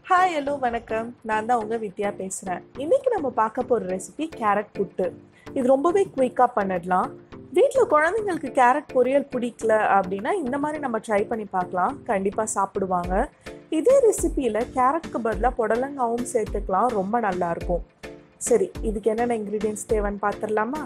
Hi hello வணக்கம். நான் தான் உங்கள் வித்யா பேசுகிறேன். இன்றைக்கி நம்ம பார்க்க போகிற ரெசிபி கேரட் புட்டு. இது ரொம்பவே குயிக்காக பண்ணிடலாம். வீட்டில் குழந்தைங்களுக்கு கேரட் பொரியல் பிடிக்கல அப்படின்னா இந்த மாதிரி நம்ம ட்ரை பண்ணி பார்க்கலாம். கண்டிப்பாக சாப்பிடுவாங்க. இதே ரெசிபியில் கேரட்க்கு பதிலாக புடலங்காவும் சேர்த்துக்கலாம். ரொம்ப நல்லாயிருக்கும். சரி, இதுக்கு என்னென்ன இன்க்ரீடியன்ஸ் தேவைன்னு பார்த்துடலாமா?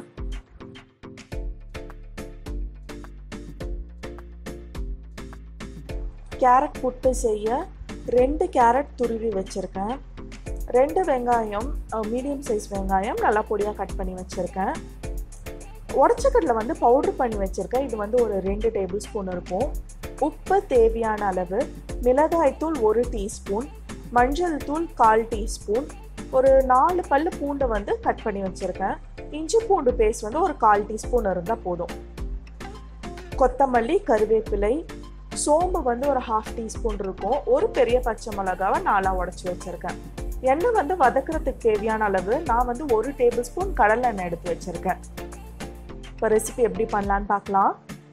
கேரட் புட்டு செய்ய 2 கேரட் துருவி வச்சுருக்கேன். 2 வெங்காயம், மீடியம் சைஸ் வெங்காயம் நல்லா பொடியாக கட் பண்ணி வச்சுருக்கேன். உடச்சக்கடலை பவுட்ரு பண்ணி வச்சுருக்கேன். இது ஒரு 2 டேபிள் ஸ்பூன் இருக்கும். உப்பு தேவையான அளவு, மிளகாய்த்தூள் 1 டீஸ்பூன், மஞ்சள் தூள் 1/4 டீஸ்பூன், ஒரு 4 பல்லு பூண்டை கட் பண்ணி வச்சுருக்கேன். இஞ்சி பூண்டு பேஸ்ட் ஒரு 1/4 டீஸ்பூன் இருந்தால் போதும். கொத்தமல்லி, கருவேப்பிலை, சோம்பு ஒரு 1/2 டீஸ்பூன் இருக்கும். ஒரு பெரிய பச்சை மிளகாவை 4 உடைச்சி வச்சுருக்கேன். எண்ணெய் வதக்கிறதுக்கு தேவையான அளவு நான் 1 டேபிள் ஸ்பூன் கடலை எண்ணெய் எடுத்து வச்சுருக்கேன். இப்போ ரெசிபி எப்படி பண்ணலான்னு பார்க்கலாம்.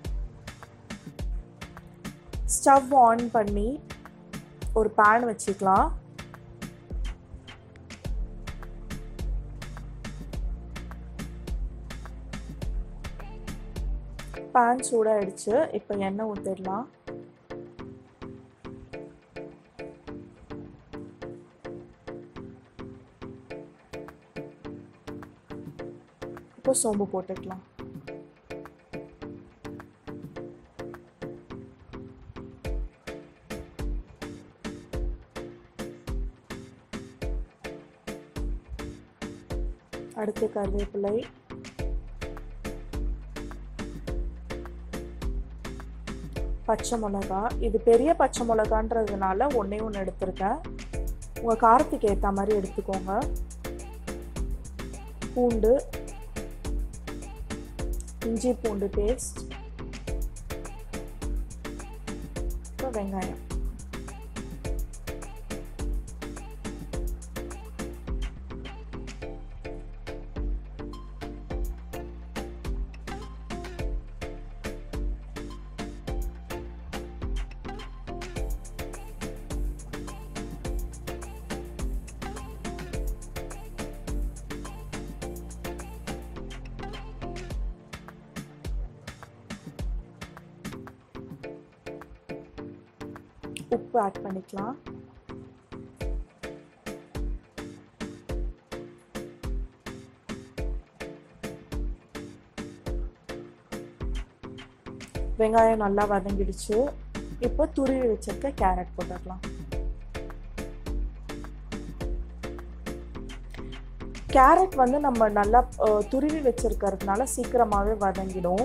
ஸ்டவ் ஆன் பண்ணி ஒரு பேன் வச்சுக்கலாம். பேன் சூடாகிடுச்சு. இப்போ எண்ணெய் ஊற்றிடலாம். இப்போ சோம்பு போட்டுக்கலாம். அடுத்து கருவேப்பிலை, பச்சை மிளகா. இது பெரிய பச்சை மிளகான்றதுனால 1 எடுத்திருக்கேன். உங்கள் காரத்துக்கு ஏற்ற மாதிரி எடுத்துக்கோங்க. பூண்டு, இஞ்சி பூண்டு பேஸ்ட், வெங்காயம். உப்பு ஆட் பண்ணிக்கலாம். வெங்காயம் நல்லா வதங்கிடுச்சு. இப்போ துருவி வச்சிருக்க கேரட் போட்டுக்கலாம். கேரட் நம்ம நல்லா துருவி வச்சிருக்கிறதுனால சீக்கிரமாகவே வதங்கிடும்.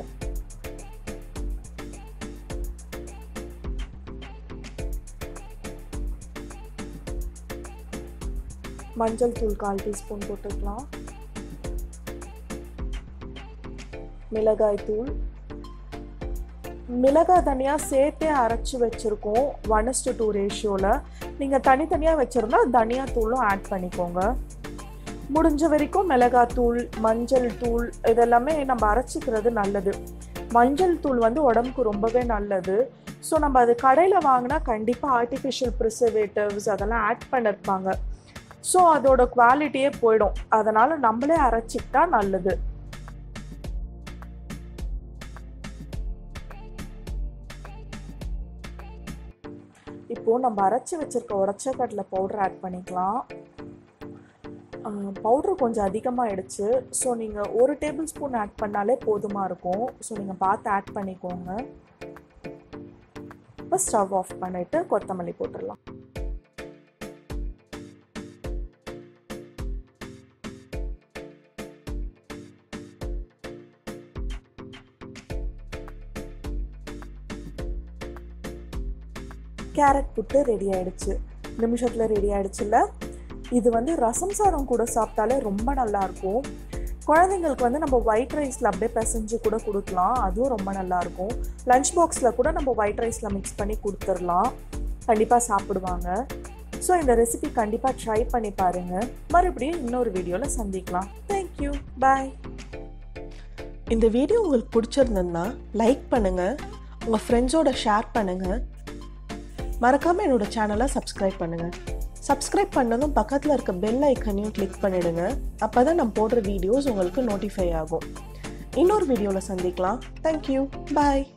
மஞ்சள் தூள் 1/4 டீஸ்பூன் போட்டுக்கலாம். மிளகாய் தூள், மிளகாய் தனியாக சேர்த்தே அரைச்சி வச்சுருக்கோம் 1:2 ரேஷியோவில். நீங்கள் தனித்தனியாக வச்சுருந்தா தனியாக தூளும் ஆட் பண்ணிக்கோங்க. முடிஞ்ச வரைக்கும் மிளகாய் தூள், மஞ்சள் தூள் இதெல்லாமே நம்ம அரைச்சிக்கிறது நல்லது. மஞ்சள் தூள் உடம்புக்கு ரொம்பவே நல்லது. ஸோ நம்ம அது கடையில் வாங்கினா கண்டிப்பாக ஆர்டிஃபிஷியல் ப்ரிசர்வேட்டிவ்ஸ் அதெல்லாம் ஆட் பண்ணியிருப்பாங்க. ஸோ அதோட குவாலிட்டியே போயிடும். அதனால் நம்மளே அரைச்சிக்கிட்டா நல்லது. இப்போது நம்ம அரைச்சி வச்சுருக்க உடச்சக்கடலை பவுடர் ஆட் பண்ணிக்கலாம். பவுட்ரு கொஞ்சம் அதிகமாகிடுச்சு. ஸோ நீங்கள் 1 டேபிள் ஸ்பூன் ஆட் பண்ணாலே போதுமாக இருக்கும். ஸோ நீங்கள் பார்த்து ஆட் பண்ணிக்கோங்க. இப்போ ஸ்டவ் ஆஃப் பண்ணிவிட்டு கொத்தமல்லி போட்டுடலாம். கேரட் புட்டு ரெடி ஆகிடுச்சு. நிமிஷத்தில் ரெடி ஆகிடுச்சுல்ல. இது ரசம் சாதம் கூட சாப்பிட்டாலே ரொம்ப நல்லாயிருக்கும். குழந்தைங்களுக்கு நம்ம ஒயிட் ரைஸில் அப்படியே பிசைஞ்சு கூட கொடுக்கலாம். அதுவும் ரொம்ப நல்லாயிருக்கும். லஞ்ச் பாக்ஸில் கூட நம்ம ஒயிட் ரைஸில் மிக்ஸ் பண்ணி கொடுத்துடலாம். கண்டிப்பாக சாப்பிடுவாங்க. ஸோ இந்த ரெசிபி கண்டிப்பாக ட்ரை பண்ணி பாருங்கள். மறுபடியும் இன்னொரு வீடியோவில் சந்திக்கலாம். Thank you, bye. இந்த வீடியோ உங்களுக்கு பிடிச்சிருந்ததுன்னா லைக் பண்ணுங்கள், உங்கள் ஃப்ரெண்ட்ஸோட ஷேர் பண்ணுங்கள். மறக்காமல் என்னோட சேனலை சப்ஸ்கிரைப் பண்ணுங்கள். சப்ஸ்கிரைப் பண்ணதும் பக்கத்தில் இருக்க பெல் ஐக்கனையும் கிளிக் பண்ணிடுங்க. அப்போ தான் நான் போடுற வீடியோஸ் உங்களுக்கு நோட்டிஃபை ஆகும். இன்னொரு வீடியோவில் சந்திக்கலாம். தேங்க்யூ. பாய்.